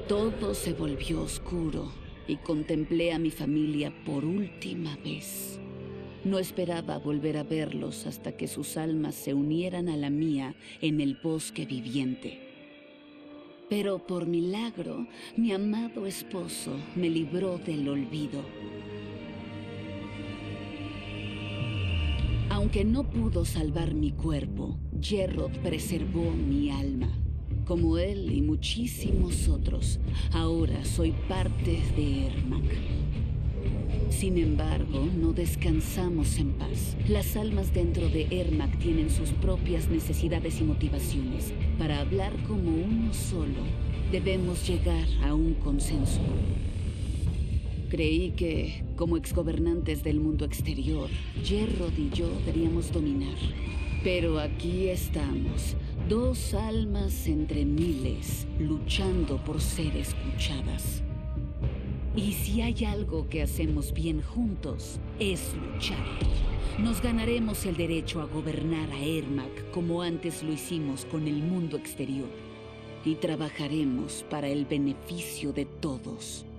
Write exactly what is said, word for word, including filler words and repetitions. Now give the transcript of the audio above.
Todo se volvió oscuro y contemplé a mi familia por última vez. No esperaba volver a verlos hasta que sus almas se unieran a la mía en el bosque viviente. Pero por milagro, mi amado esposo me libró del olvido. Aunque no pudo salvar mi cuerpo, Jerrod preservó mi alma. Como él y muchísimos otros, ahora soy parte de Ermac. Sin embargo, no descansamos en paz. Las almas dentro de Ermac tienen sus propias necesidades y motivaciones. Para hablar como uno solo, debemos llegar a un consenso. Creí que, como exgobernantes del mundo exterior, Jerrod y yo deberíamos dominar. Pero aquí estamos, dos almas entre miles, luchando por ser escuchadas. Y si hay algo que hacemos bien juntos, es luchar. Nos ganaremos el derecho a gobernar a Ermac como antes lo hicimos con el mundo exterior. Y trabajaremos para el beneficio de todos.